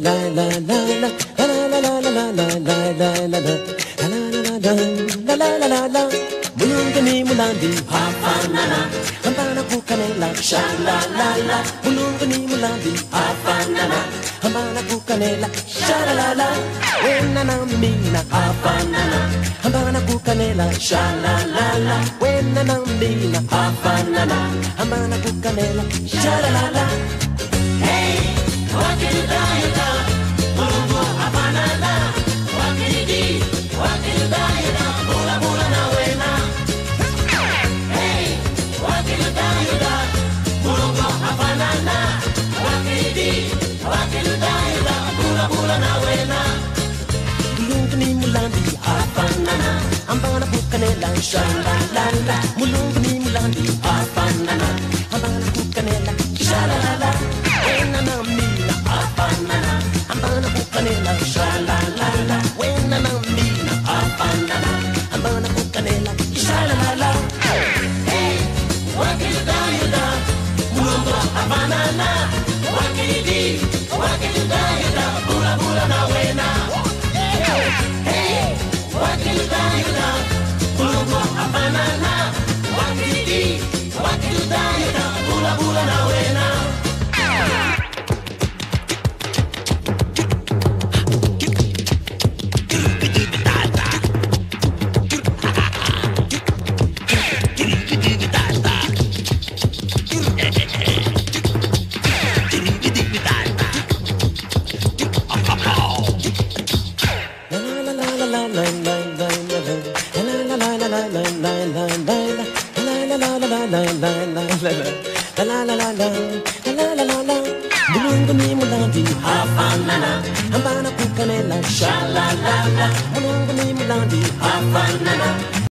Mulungani mulandi hafanana hambana kukanela shalalala mulungani mulandi hafanana hambana kukanela shalalala wenana mina hafanana hambana kukanela shalalala wenana mina hafanana hambana kukanela shalalala. Hey, wakidayada mulungu hafanana wakidi wakidayada mula mula na wena. Hey, wakidayada mulungu hafanana wakidi wakidayada mula mula na wena. Mulungu ni mulandi hafanana ambana kukanela shalalala mulungu ni mulandi hafanana ambana kukanela shalalala wenana mina hafanana ambana kukanela shalalala wenana mina hafanana ambana kukanela shalalala. Hey, wakidayada mulungu hafanana wakidi wakidayada mula mula na wena. Hey, wakidayada mulungu hafanana wakidi wakidayada mula mula na wena. Mulungu ni mulandi hafanana ambana kukanela shalalala mulungu ni mulandi hafanana